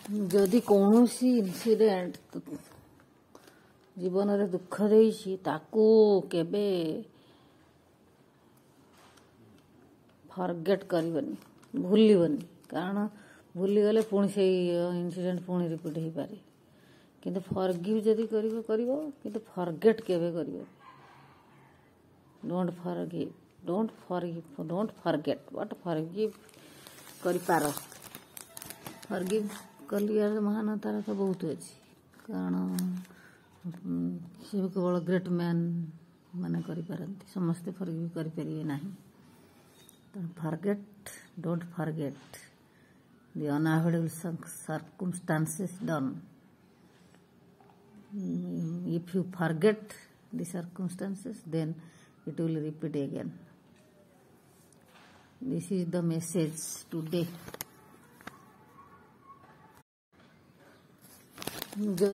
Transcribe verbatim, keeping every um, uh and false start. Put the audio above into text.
जदि कौन सी इनसीडेंट जीवन रे दुख देइछि ताकू केबे फॉरगेट करबनी भूलिबनी कारण भूली गले पुणी से इनसीडेंट पुणी रिपीट हो पारे किंतु फॉरगिव जदि करिवो करिवो किंतु फॉरगेट केबे करिवो don't forgive don't forgive don't forget but forgive करि पारो फॉरगिव कलियार महानतार तो बहुत अच्छी कारण से केवल ग्रेट मैन माने करि पारंती समस्ते फॉरगिव करि परिबे नाही forget don't forget the unavoidable circumstances done if you forget the circumstances then it will repeat again. This is the message today.